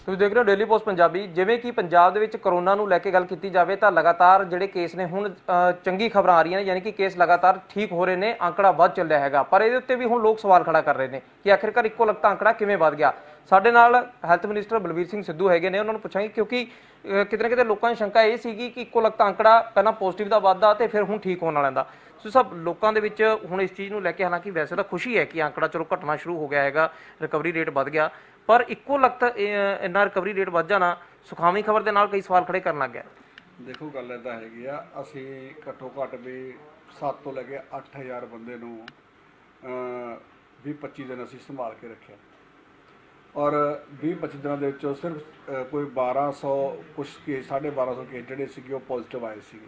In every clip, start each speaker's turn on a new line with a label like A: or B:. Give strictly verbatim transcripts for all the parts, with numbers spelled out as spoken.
A: ਤੁਸੀਂ ਦੇਖ ਰਹੇ ਹੋ ਡੇਲੀ ਪੋਸਟ ਪੰਜਾਬੀ। ਜਿਵੇਂ ਕਿ ਪੰਜਾਬ ਦੇ ਵਿੱਚ ਕਰੋਨਾ ਨੂੰ ਲੈ ਕੇ ਗੱਲ ਕੀਤੀ ਜਾਵੇ ਤਾਂ ਲਗਾਤਾਰ ਜਿਹੜੇ ਕੇਸ ਨੇ ਹੁਣ ਚੰਗੀ ਖਬਰਾਂ ਆ ਰਹੀਆਂ ਨੇ, ਯਾਨੀ ਕਿ ਕੇਸ ਲਗਾਤਾਰ ਠੀਕ ਹੋ ਰਹੇ ਨੇ, ਅੰਕੜਾ ਵੱਧ ਚੱਲ ਰਿਹਾ ਹੈਗਾ। ਪਰ ਇਹਦੇ ਉੱਤੇ ਵੀ ਹੁਣ ਲੋਕ ਸਵਾਲ ਖੜਾ ਕਰ ਰਹੇ ਨੇ ਕਿ ਆਖਿਰਕਾਰ ਇੱਕੋ ਲਗਤਾ ਅੰਕੜਾ ਕਿਵੇਂ ਵੱਧ ਗਿਆ। ਸਾਡੇ ਨਾਲ ਹੈਲਥ ਮਿਨਿਸਟਰ ਬਲਬੀਰ ਸਿੰਘ ਸਿੱਧੂ ਹੈਗੇ ਨੇ, ਉਹਨਾਂ ਨੂੰ ਪੁੱਛਾਂਗੇ ਕਿਉਂਕਿ ਕਿਤੇ ਨਾ ਕਿਤੇ ਲੋਕਾਂ ਦੀ ਸ਼ੰਕਾ ਇਹ ਸੀਗੀ ਕਿ ਇੱਕੋ ਲਗਤਾ ਅੰਕੜਾ ਪਹਿਲਾਂ ਪੋਜ਼ਿਟਿਵ ਦਾ ਵੱਧਦਾ ਤੇ ਫਿਰ ਹੁਣ ਠੀਕ ਹੋਣ ਵਾਲਿਆਂ ਦਾ। ਸੋ ਸਭ ਲੋਕਾਂ ਦੇ ਵਿੱਚ ਹੁਣ ਇਸ ਚੀਜ਼ ਨੂੰ ਲੈ ਕੇ ਹਾਲਾਂਕਿ ਵੈਸੇ ਤਾਂ ਖੁਸ਼ੀ ਹੈ ਕਿ ਅੰਕੜਾ ਚਲੋ ਘਟਣਾ ਸ਼ੁਰੂ ਹੋ ਗਿਆ ਹੈਗਾ, ਰਿਕਵਰੀ ਰੇਟ ਵੱਧ ਗਿਆ, ਪਰ ਇੱਕੋ ਲਗਤ ਇੰਨਾ ਰਿਕਵਰੀ ਰੇਟ ਵੱਧ ਜਾਣਾ ਸੁਖਾਵੀਂ ਖਬਰ ਦੇ ਨਾਲ ਕਈ ਸਵਾਲ ਖੜੇ ਕਰਨ ਲੱਗ ਗਿਆ।
B: ਦੇਖੋ ਗੱਲ ਇੱਦਾਂ ਹੈਗੀ ਆ, ਅਸੀਂ ਘੱਟੋ ਘੱਟ ਵੀ ਸੱਤ ਤੋਂ ਲੈ ਕੇ ਅੱਠ ਹਜ਼ਾਰ ਬੰਦੇ ਨੂੰ ਵੀਹ ਪੱਚੀ ਦਿਨ ਅਸੀਂ ਸੰਭਾਲ ਕੇ ਰੱਖਿਆ, ਔਰ ਵੀਹ ਪੱਚੀ ਦਿਨਾਂ ਦੇ ਵਿੱਚੋਂ ਸਿਰਫ ਕੋਈ ਬਾਰਾਂ ਸੌ ਕੁਛ ਕੇਸ ਸਾਢੇ ਬਾਰਾਂ ਸੌ ਕੇਸ ਜਿਹੜੇ ਸੀਗੇ ਉਹ ਪੋਜ਼ੀਟਿਵ ਆਏ ਸੀਗੇ,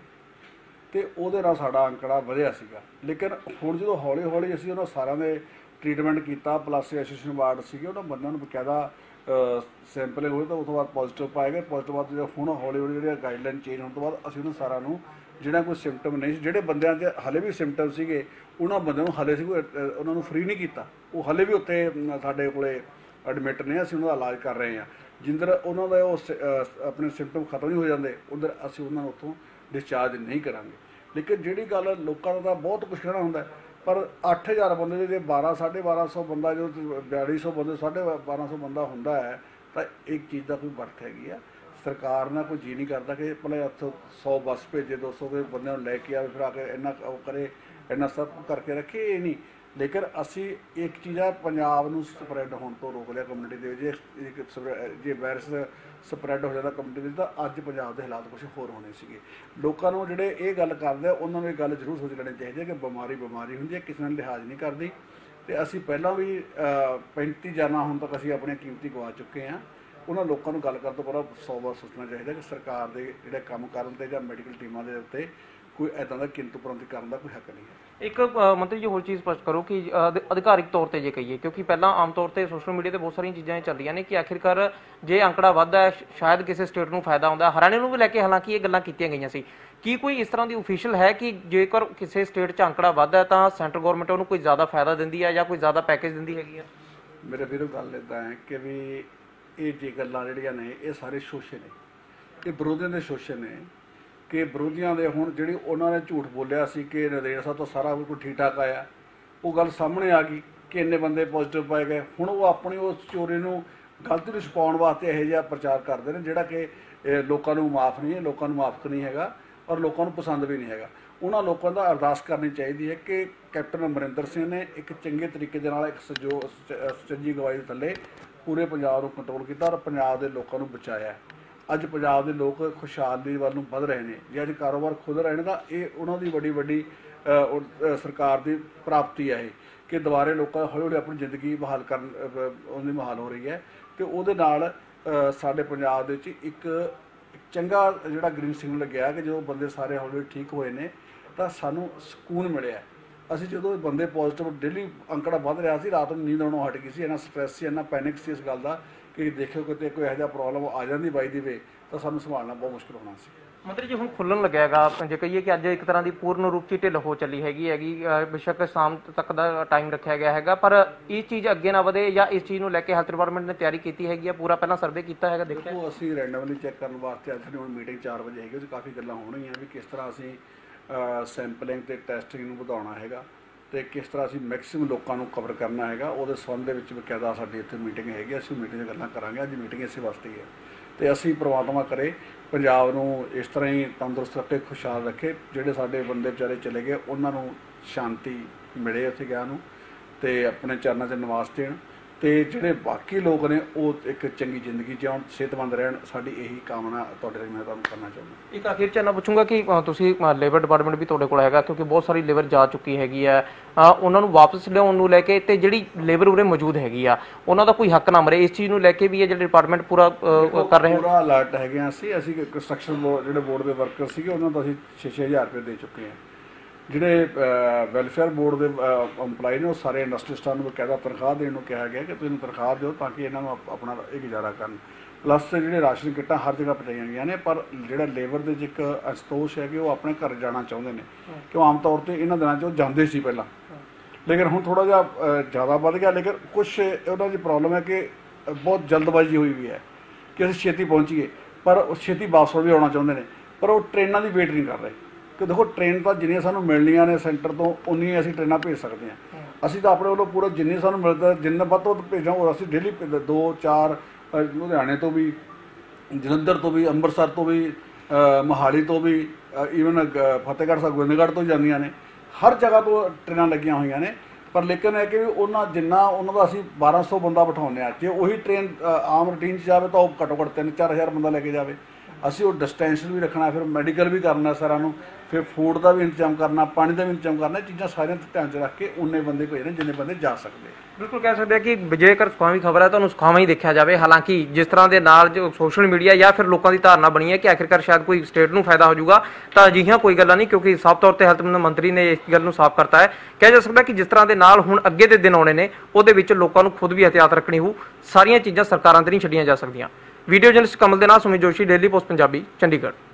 B: ਅਤੇ ਉਹਦੇ ਨਾਲ ਸਾਡਾ ਅੰਕੜਾ ਵਧਿਆ ਸੀਗਾ। ਲੇਕਿਨ ਹੁਣ ਜਦੋਂ ਹੌਲੀ ਹੌਲੀ ਅਸੀਂ ਉਹਨਾਂ ਸਾਰਿਆਂ ਦੇ ਟ੍ਰੀਟਮੈਂਟ ਕੀਤਾ, ਪਲੱਸ ਐਸੋਸੀਏਸ਼ਨ ਵਾਰਡ ਸੀਗੇ ਉਹਨਾਂ ਬੰਦਿਆਂ ਨੂੰ ਬਕਾਇਦਾ ਸੈਂਪਲਿੰਗ ਹੋਈ ਤਾਂ ਉਸ ਤੋਂ ਬਾਅਦ ਪੋਜ਼ੀਟਿਵ ਪਾਏ ਗਏ। ਪੋਜ਼ੀਟਿਵ ਬਾਅਦ ਜਦੋਂ ਹੁਣ ਹੌਲੀ ਹੌਲੀ ਜਿਹੜੇ ਗਾਈਡਲਾਈਨ ਚੇਂਜ ਹੋਣ ਤੋਂ ਬਾਅਦ ਅਸੀਂ ਉਹਨਾਂ ਸਾਰਿਆਂ ਨੂੰ ਜਿਹੜਾ ਕੋਈ ਸਿੰਪਟਮ ਨਹੀਂ ਸੀ, ਜਿਹੜੇ ਬੰਦਿਆਂ 'ਚ ਹਾਲੇ ਵੀ ਸਿੰਪਟਮ ਸੀਗੇ ਉਹਨਾਂ ਬੰਦਿਆਂ ਨੂੰ ਹਾਲੇ ਸੀ ਉਹਨਾਂ ਨੂੰ ਫ੍ਰੀ ਨਹੀਂ ਕੀਤਾ, ਉਹ ਹਾਲੇ ਵੀ ਉੱਥੇ ਸਾਡੇ ਕੋਲੇ ਐਡਮਿਟ ਨੇ, ਅਸੀਂ ਉਹਨਾਂ ਦਾ ਇਲਾਜ ਕਰ ਰਹੇ ਹਾਂ। ਜਿੰਦਰ ਉਹਨਾਂ ਦਾ ਉਹ ਆਪਣੇ ਸਿੰਪਟਮ ਖਤਮ ਨਹੀਂ ਹੋ ਜਾਂਦੇ ਉਧਰ ਅਸੀਂ ਉਹਨਾਂ ਨੂੰ ਉੱਥੋਂ ਡਿਸਚਾਰਜ ਨਹੀਂ ਕਰਾਂਗੇ। ਲੇਕਿਨ ਜਿਹੜੀ ਗੱਲ ਲੋਕਾਂ ਦਾ ਤਾਂ ਬਹੁਤ ਕੁਛ ਕਹਿਣਾ ਹੁੰਦਾ, ਪਰ ਅੱਠ ਹਜ਼ਾਰ ਬੰਦੇ ਦੇ ਜੇ ਬਾਰਾਂ ਸਾਢੇ ਬਾਰਾਂ ਸੌ ਬੰਦਾ ਜੋ ਬਿਆਲੀ ਸੌ ਬੰਦੇ ਸਾਢੇ ਬਾਰਾਂ ਸੌ ਬੰਦਾ ਹੁੰਦਾ ਹੈ ਤਾਂ ਇੱਕ ਚੀਜ਼ ਦਾ ਕੋਈ ਵਰਤ ਹੈਗੀ ਆ। ਸਰਕਾਰ ਨਾਲ ਕੋਈ ਜੀ ਨਹੀਂ ਕਰਦਾ ਕਿ ਪਹਿਲਾਂ ਇੱਥੋਂ ਸੌ ਬੱਸ ਭੇਜੇ, ਦੋ ਸੌ ਦੇ ਬੰਦਿਆਂ ਨੂੰ ਲੈ ਕੇ ਆਵੇ, ਫਿਰ ਆ ਕੇ ਇੰਨਾ ਉਹ ਕਰੇ, ਇੰਨਾ ਸਭ ਕਰਕੇ ਰੱਖੇ, ਇਹ ਨਹੀਂ। ਲੇਕਿਨ ਅਸੀਂ ਇੱਕ ਚੀਜ਼ ਆ, ਪੰਜਾਬ ਨੂੰ ਸਪਰੈਡ ਹੋਣ ਤੋਂ ਰੋਕ ਲਿਆ ਕਮਿਊਨਿਟੀ ਦੇ ਵਿੱਚ। ਜੇ ਵਾਇਰਸ ਸਪਰੈਡ ਹੋ ਜਾਂਦਾ ਕਮਿਊਨਿਟੀ ਵਿੱਚ ਤਾਂ ਅੱਜ ਪੰਜਾਬ ਦੇ ਹਾਲਾਤ ਕੁਛ ਹੋਰ ਹੋਣੇ ਸੀਗੇ। ਲੋਕਾਂ ਨੂੰ ਜਿਹੜੇ ਇਹ ਗੱਲ ਕਰਦੇ ਆ ਉਹਨਾਂ ਨੂੰ ਇਹ ਗੱਲ ਜ਼ਰੂਰ ਸੋਚ ਲੈਣੀ ਚਾਹੀਦੀ ਹੈ ਕਿ ਬਿਮਾਰੀ ਬਿਮਾਰੀ ਹੁੰਦੀ ਹੈ, ਕਿਸੇ ਨਾਲ ਲਿਹਾਜ਼ ਨਹੀਂ ਕਰਦੀ। ਅਤੇ ਅਸੀਂ ਪਹਿਲਾਂ ਵੀ ਪੈਂਤੀ ਜਾਨਾਂ ਹੁਣ ਤੱਕ ਅਸੀਂ ਆਪਣੀਆਂ ਕੀਮਤੀ ਗਵਾ ਚੁੱਕੇ ਹਾਂ। ਉਹਨਾਂ ਲੋਕਾਂ ਨੂੰ ਗੱਲ ਕਰਨ ਤੋਂ ਪਹਿਲਾਂ ਸੌ ਵਾਰ ਸੋਚਣਾ ਚਾਹੀਦਾ ਕਿ ਸਰਕਾਰ ਦੇ ਜਿਹੜੇ ਕੰਮ ਕਰਨ 'ਤੇ ਜਾਂ ਮੈਡੀਕਲ ਟੀਮਾਂ ਦੇ ਉੱਤੇ ਕੋਈ ਇੱਦਾਂ ਦਾ ਕਿੰਤੂ ਪਰੰਤੂ ਕਰਨ ਦਾ ਕੋਈ ਹੱਕ ਨਹੀਂ ਹੈ। ਇੱਕ
A: ਮੰਤਰੀ ਜੀ ਹੋਰ ਚੀਜ਼ ਸਪਸ਼ਟ ਕਰੋ ਕਿ ਅਧਿਕਾਰਿਕ ਤੌਰ ਤੇ ਜੇ ਕਹੀਏ, ਕਿਉਂਕਿ ਪਹਿਲਾਂ ਆਮ ਤੌਰ ਤੇ ਸੋਸ਼ਲ ਮੀਡੀਆ ਤੇ ਬਹੁਤ ਸਾਰੀਆਂ ਚੀਜ਼ਾਂ ਚੱਲ ਰਹੀਆਂ ਨੇ ਕਿ ਆਖਿਰਕਾਰ ਜੇ ਅੰਕੜਾ ਵੱਧਦਾ ਹੈ ਸ਼ਾਇਦ ਕਿਸੇ ਸਟੇਟ ਨੂੰ ਫਾਇਦਾ ਹੁੰਦਾ। ਹਰਿਆਣੇ ਨੂੰ ਵੀ ਲੈ ਕੇ ਹਾਲਾਂਕਿ ਇਹ ਗੱਲਾਂ ਕੀਤੀਆਂ ਗਈਆਂ ਸੀ। ਕੀ ਕੋਈ ਇਸ ਤਰ੍ਹਾਂ ਦੀ ਓਫੀਸ਼ੀਅਲ ਹੈ ਕਿ ਜੇਕਰ ਕਿਸੇ ਸਟੇਟ 'ਚ ਅੰਕੜਾ ਵੱਧਦਾ ਹੈ ਤਾਂ ਸੈਂਟਰ ਗੌਰਮੈਂਟ ਉਹਨੂੰ ਕੋਈ ਜ਼ਿਆਦਾ ਫਾਇਦਾ ਦਿੰਦੀ ਹੈ ਜਾਂ ਕੋਈ ਜ਼ਿਆਦਾ ਪੈਕੇਜ ਦਿੰਦੀ ਹੈਗੀ ਆ?
B: ਮੇਰੇ ਵੀਰੋ ਗੱਲ ਇੱਦਾਂ ਹੈ ਕਿ ਵੀ ਇਹ ਜੇ ਗੱਲਾਂ ਜਿਹੜੀਆਂ ਨੇ ਇਹ ਸਾਰੇ ਸ਼ੋਸ਼ੇ ਨੇ, ਇਹ ਵਿਰੋਧੀਆਂ ਦੇ ਸ਼ੋਸ਼ੇ ਨੇ ਕਿ ਵਿਰੋਧੀਆਂ ਦੇ ਹੁਣ ਜਿਹੜੀ ਉਹਨਾਂ ਨੇ ਝੂਠ ਬੋਲਿਆ ਸੀ ਕਿ ਨਰੇਗਾ ਸਾਹਿਬ ਤੋਂ ਸਾਰਾ ਕੁਝ ਠੀਕ ਠਾਕ ਆਇਆ, ਉਹ ਗੱਲ ਸਾਹਮਣੇ ਆ ਗਈ ਕਿ ਇੰਨੇ ਬੰਦੇ ਪੋਜ਼ੀਟਿਵ ਪਾਏ ਗਏ। ਹੁਣ ਉਹ ਆਪਣੀ ਉਸ ਚੋਰੀ ਨੂੰ ਗਲਤੀ ਨੂੰ ਛੁਪਾਉਣ ਵਾਸਤੇ ਇਹੋ ਜਿਹਾ ਪ੍ਰਚਾਰ ਕਰਦੇ ਨੇ ਜਿਹੜਾ ਕਿ ਲੋਕਾਂ ਨੂੰ ਮਾਫ ਨਹੀਂ ਹੈ, ਲੋਕਾਂ ਨੂੰ ਮਾਫਕ ਨਹੀਂ ਹੈਗਾ ਔਰ ਲੋਕਾਂ ਨੂੰ ਪਸੰਦ ਵੀ ਨਹੀਂ ਹੈਗਾ। ਉਹਨਾਂ ਲੋਕਾਂ ਦਾ ਅਰਦਾਸ ਕਰਨੀ ਚਾਹੀਦੀ ਹੈ ਕਿ ਕੈਪਟਨ ਅਮਰਿੰਦਰ ਸਿੰਘ ਨੇ ਇੱਕ ਚੰਗੇ ਤਰੀਕੇ ਦੇ ਨਾਲ ਇੱਕ ਸਜੋ ਸੁਚੱਜੀ ਅਗਵਾਈ ਦੇ ਥੱਲੇ ਪੂਰੇ ਪੰਜਾਬ ਨੂੰ ਕੰਟਰੋਲ ਕੀਤਾ ਔਰ ਪੰਜਾਬ ਦੇ ਲੋਕਾਂ ਨੂੰ ਬਚਾਇਆ। ਅੱਜ ਪੰਜਾਬ ਦੇ ਲੋਕ ਖੁਸ਼ਹਾਲੀ ਵੱਲ ਨੂੰ ਵੱਧ ਰਹੇ ਨੇ। ਜੇ ਅੱਜ ਕਾਰੋਬਾਰ ਖੁੱਲ੍ਹ ਰਹੇ ਨੇ ਤਾਂ ਇਹ ਉਹਨਾਂ ਦੀ ਵੱਡੀ ਵੱਡੀ ਸਰਕਾਰ ਦੀ ਪ੍ਰਾਪਤੀ ਹੈ ਇਹ ਕਿ ਦੁਬਾਰੇ ਲੋਕਾਂ ਹੌਲੀ ਹੌਲੀ ਆਪਣੀ ਜ਼ਿੰਦਗੀ ਬਹਾਲ ਕਰਨ ਉਹਦੀ ਬਹਾਲ ਹੋ ਰਹੀ ਹੈ। ਅਤੇ ਉਹਦੇ ਨਾਲ ਸਾਡੇ ਪੰਜਾਬ ਦੇ ਵਿੱਚ ਇੱਕ ਚੰਗਾ ਜਿਹੜਾ ਗ੍ਰੀਨ ਸਿਗਨਲ ਲੱਗਿਆ ਕਿ ਜਦੋਂ ਬੰਦੇ ਸਾਰੇ ਹੌਲੀ ਹੌਲੀ ਠੀਕ ਹੋਏ ਨੇ ਤਾਂ ਸਾਨੂੰ ਸਕੂਨ ਮਿਲਿਆ। ਅਸੀਂ ਜਦੋਂ ਬੰਦੇ ਪੋਜ਼ੀਟਿਵ ਡੇਲੀ ਅੰਕੜਾ ਵੱਧ ਰਿਹਾ ਸੀ, ਰਾਤ ਨੂੰ ਨੀਂਦ ਆਉਣੋਂ ਹਟ ਗਈ ਸੀ, ਇੰਨਾ ਸਟ੍ਰੈਸ ਸੀ, ਇੰਨਾ ਪੈਨਿਕ ਸੀ ਇਸ ਗੱਲ ਦਾ ਕਿ ਦੇਖਿਓ ਕਿਤੇ ਕੋਈ ਇਹੋ ਜਿਹਾ ਪ੍ਰੋਬਲਮ ਆ ਜਾਂਦੀ ਬਾਈ ਦੀ ਵੇ ਤਾਂ ਸਾਨੂੰ ਸੰਭਾਲਣਾ ਬਹੁਤ ਮੁਸ਼ਕਿਲ ਹੋਣਾ ਸੀ।
A: ਮੰਤਰੀ ਜੀ ਹੁਣ ਖੁੱਲ੍ਹਣ ਲੱਗਿਆ ਹੈਗਾ, ਜੇ ਕਹੀਏ ਕਿ ਅੱਜ ਇੱਕ ਤਰ੍ਹਾਂ ਦੀ ਪੂਰਨ ਰੂਪ 'ਚ ਢਿੱਲ ਹੋ ਚੱਲੀ ਹੈਗੀ ਹੈਗੀ ਬੇਸ਼ੱਕ ਸ਼ਾਮ ਤੱਕ ਦਾ ਟਾਈਮ ਰੱਖਿਆ ਗਿਆ ਹੈਗਾ, ਪਰ ਇਹ ਚੀਜ਼ ਅੱਗੇ ਨਾ ਵਧੇ ਜਾਂ ਇਸ ਚੀਜ਼ ਨੂੰ ਲੈ ਕੇ ਹੈਲਥ ਡਿਪਾਰਟਮੈਂਟ ਨੇ ਤਿਆਰੀ ਕੀਤੀ ਹੈਗੀ ਆ, ਪੂਰਾ ਪਹਿਲਾਂ ਸਰਵੇ ਕੀਤਾ ਹੈਗਾ?
B: ਦੇਖੋ ਅਸੀਂ ਰੈਂਡਮਲੀ ਚੈੱਕ ਕਰਨ ਵਾਸਤੇ ਅੱਜ ਦੀ ਹੁਣ ਮੀਟਿੰਗ ਚਾਰ ਵਜੇ ਹੈਗੀ, ਉਹ 'ਚ ਕਾਫੀ ਗੱਲਾਂ ਹੋਣਗੀਆਂ ਵੀ ਕਿਸ ਤਰ੍ਹਾਂ ਅਸੀਂ ਸੈਂਪਲਿੰਗ ਅਤੇ ਟੈਸਟਿੰਗ ਨੂੰ ਵਧਾਉਣਾ ਹੈਗਾ ਅਤੇ ਕਿਸ ਤਰ੍ਹਾਂ ਅਸੀਂ ਮੈਕਸੀਮਮ ਲੋਕਾਂ ਨੂੰ ਕਵਰ ਕਰਨਾ ਹੈਗਾ। ਉਹਦੇ ਸੰਬੰਧ ਦੇ ਵਿੱਚ ਬਕਾਇਦਾ ਸਾਡੀ ਇੱਥੇ ਮੀਟਿੰਗ ਹੈਗੀ, ਅਸੀਂ ਮੀਟਿੰਗ 'ਚ ਗੱਲਾਂ ਕਰਾਂਗੇ। ਅੱਜ ਮੀਟਿੰਗ ਇਸੇ ਵਾਸਤੇ ਹੀ ਹੈ ਅਤੇ ਅਸੀਂ ਪ੍ਰਮਾਤਮਾ ਕਰੇ ਪੰਜਾਬ ਨੂੰ ਇਸ ਤਰ੍ਹਾਂ ਹੀ ਤੰਦਰੁਸਤ ਰੱਖੇ, ਖੁਸ਼ਹਾਲ ਰੱਖੇ। ਜਿਹੜੇ ਸਾਡੇ ਬੰਦੇ ਵਿਚਾਰੇ ਚਲੇ ਗਏ ਉਹਨਾਂ ਨੂੰ ਸ਼ਾਂਤੀ ਮਿਲੇ ਉੱਥੇ ਗਿਆ ਨੂੰ ਅਤੇ ਆਪਣੇ ਚਰਨਾਂ 'ਚ ਨਿਵਾਸ ਦੇਣ, ਅਤੇ ਜਿਹੜੇ ਬਾਕੀ ਲੋਕ ਨੇ ਉਹ ਇੱਕ ਚੰਗੀ ਜ਼ਿੰਦਗੀ ਜਿਉਣ, ਸਿਹਤਮੰਦ ਰਹਿਣ। ਸਾਡੀ ਇਹੀ ਕਾਮਨਾ ਤੁਹਾਡੇ ਲਈ ਮੈਂ ਤੁਹਾਨੂੰ ਕਰਨਾ ਚਾਹੁੰਦਾ।
A: ਇੱਕ ਆਖਿਰ 'ਚ ਇੰਨਾ ਪੁੱਛੂੰਗਾ ਕਿ ਤੁਸੀਂ ਲੇਬਰ ਡਿਪਾਰਟਮੈਂਟ ਵੀ ਤੁਹਾਡੇ ਕੋਲ ਹੈਗਾ ਕਿਉਂਕਿ ਬਹੁਤ ਸਾਰੀ ਲੇਬਰ ਜਾ ਚੁੱਕੀ ਹੈਗੀ ਹੈ, ਉਹਨਾਂ ਨੂੰ ਵਾਪਸ ਲਿਆਉਣ ਨੂੰ ਲੈ ਕੇ ਅਤੇ ਜਿਹੜੀ ਲੇਬਰ ਉਰੇ ਮੌਜੂਦ ਹੈਗੀ ਆ ਉਹਨਾਂ ਦਾ ਕੋਈ ਹੱਕ ਨਾ ਮਰੇ, ਇਸ ਚੀਜ਼ ਨੂੰ ਲੈ ਕੇ ਵੀ ਇਹ ਜਿਹੜੇ ਡਿਪਾਰਟਮੈਂਟ ਪੂਰਾ ਕਰ ਰਹੇ
B: ਪੂਰਾ ਅਲਰਟ ਹੈਗੇ ਹਾਂ ਅਸੀਂ। ਅਸੀਂ ਕੰਸਟਰਕਸ਼ਨ ਬੋਰਡ ਜਿਹੜੇ ਬੋਰਡ ਦੇ ਵਰਕਰ ਸੀਗੇ ਉਹਨਾਂ ਨੂੰ ਅਸੀਂ ਛੇ ਛੇ ਹਜ਼ਾਰ ਰੁਪਏ ਦੇ ਚੁੱਕੇ ਹਾਂ। ਜਿਹੜੇ ਵੈਲਫੇਅਰ ਬੋਰਡ ਦੇ ਇੰਪਲਾਈ ਨੇ ਉਹ ਸਾਰੇ ਇੰਡਸਟਰੀਸਟਾਂ ਨੂੰ ਬਕਾਇਦਾ ਤਨਖਾਹ ਦੇਣ ਨੂੰ ਕਿਹਾ ਗਿਆ ਕਿ ਤੁਸੀਂ ਤਨਖਾਹ ਦਿਓ ਤਾਂ ਕਿ ਇਹਨਾਂ ਨੂੰ ਆਪਣਾ ਇਹ ਗੁਜ਼ਾਰਾ ਕਰਨ। ਪਲੱਸ ਜਿਹੜੇ ਰਾਸ਼ਨ ਕਿੱਟਾਂ ਹਰ ਜਗ੍ਹਾ ਪਹੁੰਚਾਈਆਂ ਗਈਆਂ ਨੇ, ਪਰ ਜਿਹੜਾ ਲੇਬਰ ਦੇ 'ਚ ਇੱਕ ਅਸੰਤੋਸ਼ ਹੈ ਕਿ ਉਹ ਆਪਣੇ ਘਰ ਜਾਣਾ ਚਾਹੁੰਦੇ ਨੇ ਕਿ ਆਮ ਤੌਰ 'ਤੇ ਇਹਨਾਂ ਦਿਨਾਂ 'ਚ ਉਹ ਜਾਂਦੇ ਸੀ ਪਹਿਲਾਂ, ਲੇਕਿਨ ਹੁਣ ਥੋੜ੍ਹਾ ਜਿਹਾ ਜ਼ਿਆਦਾ ਵੱਧ ਗਿਆ। ਲੇਕਿਨ ਕੁਛ ਉਹਨਾਂ ਦੀ ਪ੍ਰੋਬਲਮ ਹੈ ਕਿ ਬਹੁਤ ਜਲਦਬਾਜ਼ੀ ਹੋਈ ਵੀ ਹੈ ਕਿ ਅਸੀਂ ਛੇਤੀ ਪਹੁੰਚੀਏ, ਪਰ ਉਹ ਛੇਤੀ ਵਾਪਸ ਵੀ ਆਉਣਾ ਚਾਹੁੰਦੇ ਨੇ, ਪਰ ਉਹ ਟ੍ਰੇਨਾਂ ਦੀ ਵੇਟ ਨਹੀਂ ਕਰ ਰਹੇ ਕਿ ਦੇਖੋ ਟ੍ਰੇਨ ਤਾਂ ਜਿੰਨੀਆਂ ਸਾਨੂੰ ਮਿਲਣੀਆਂ ਨੇ ਸੈਂਟਰ ਤੋਂ ਉਨੀਆਂ ਅਸੀਂ ਟ੍ਰੇਨਾਂ ਭੇਜ ਸਕਦੇ ਹਾਂ। ਅਸੀਂ ਤਾਂ ਆਪਣੇ ਵੱਲੋਂ ਪੂਰਾ ਜਿੰਨੀ ਸਾਨੂੰ ਮਿਲਦਾ ਜਿੰਨਾ ਵੱਧ ਤੋਂ ਵੱਧ ਭੇਜਾਂ, ਉਹ ਅਸੀਂ ਡੇਲੀ ਦੋ ਚਾਰ ਲੁਧਿਆਣੇ ਤੋਂ ਵੀ, ਜਲੰਧਰ ਤੋਂ ਵੀ, ਅੰਮ੍ਰਿਤਸਰ ਤੋਂ ਵੀ, ਮੋਹਾਲੀ ਤੋਂ ਵੀ, ਈਵਨ ਫਤਿਹਗੜ੍ਹ ਸਾਹਿਬ ਗੋਬਿੰਦਗੜ੍ਹ ਤੋਂ ਜਾਂਦੀਆਂ ਨੇ, ਹਰ ਜਗ੍ਹਾ ਤੋਂ ਟ੍ਰੇਨਾਂ ਲੱਗੀਆਂ ਹੋਈਆਂ ਨੇ। ਪਰ ਲੇਕਿਨ ਹੈ ਕਿ ਵੀ ਉਹਨਾਂ ਜਿੰਨਾ ਉਹਨਾਂ ਦਾ ਅਸੀਂ ਬਾਰਾਂ ਸੌ ਬੰਦਾ ਬਿਠਾਉਂਦੇ ਹਾਂ, ਜੇ ਉਹੀ ਟ੍ਰੇਨ ਆਮ ਰੂਟੀਨ 'ਚ ਜਾਵੇ ਤਾਂ ਉਹ ਘੱਟੋ ਘੱਟ ਤਿੰਨ ਚਾਰ ਹਜ਼ਾਰ ਬੰਦਾ ਲੈ ਕੇ ਜਾਵੇ। ਅਸੀਂ ਉਹ ਡਿਸਟੈਂਸ ਵੀ ਰੱਖਣਾ, ਫਿਰ ਮੈਡੀਕਲ ਵੀ ਕਰਨਾ ਸਾਰਿਆਂ ਨੂੰ, ਫਿਰ ਫੂਡ ਦਾ ਵੀ ਇੰਤਜ਼ਾਮ ਕਰਨਾ, ਪਾਣੀ ਦਾ ਵੀ ਇੰਤਜ਼ਾਮ ਕਰਨਾ। ਇਹ ਚੀਜ਼ਾਂ ਸਾਰੀਆਂ ਧਿਆਨ 'ਚ ਰੱਖ ਕੇ ਉਨੇ ਬੰਦੇ ਭੇਜਣੇ ਜਿੰਨੇ ਬੰਦੇ ਜਾ ਸਕਦੇ।
A: ਬਿਲਕੁਲ ਕਹਿ ਸਕਦੇ ਆ ਕਿ ਜੇਕਰ ਸੁਖਾਵੀਂ ਖਬਰ ਹੈ ਤੁਹਾਨੂੰ ਸੁਖਾਵਾਂ ਹੀ ਦੇਖਿਆ ਜਾਵੇ। ਹਾਲਾਂਕਿ ਜਿਸ ਤਰ੍ਹਾਂ ਦੇ ਨਾਲ ਜੋ ਸੋਸ਼ਲ ਮੀਡੀਆ ਜਾਂ ਫਿਰ ਲੋਕਾਂ ਦੀ ਧਾਰਨਾ ਬਣੀ ਹੈ ਕਿ ਆਖਿਰਕਾਰ ਸ਼ਾਇਦ ਕੋਈ ਸਟੇਟ ਨੂੰ ਫਾਇਦਾ ਹੋ ਜਾਊਗਾ, ਤਾਂ ਅਜਿਹੀਆਂ ਕੋਈ ਗੱਲਾਂ ਨਹੀਂ, ਕਿਉਂਕਿ ਸਾਫ਼ ਤੌਰ ਤੇ ਹੈਲਥ ਮੰਤਰੀ ਨੇ ਇਸ ਗੱਲ ਨੂੰ ਸਾਫ਼ ਕਰਤਾ ਹੈ। ਕਿਹਾ ਜਾ ਸਕਦਾ ਕਿ ਜਿਸ ਤਰ੍ਹਾਂ ਦੇ ਨਾਲ ਹੁਣ ਅੱਗੇ ਦੇ ਦਿਨ ਆਉਣੇ ਨੇ ਉਹਦੇ ਵਿੱਚ ਲੋਕਾਂ ਨੂੰ ਖੁਦ ਵੀ ਇਹਤਿਆਤ ਰੱਖਣੀ ਹੋਊ। ਸਾਰੀਆਂ ਚੀਜ਼ਾਂ ਸਰਕਾਰਾਂ ਤੇ ਨਹੀਂ ਛੱਡੀਆਂ ਜਾ ਸਕਦੀਆਂ। ਵੀਡੀਓ ਜਰਨਲਿਸਟ ਕਮਲ ਦੇ ਨਾਲ ਸੁਮਿਤ ਜੋਸ਼ੀ, ਡੇਲੀ ਪੋਸਟ ਪੰਜਾਬੀ, ਚੰਡੀਗੜ੍ਹ।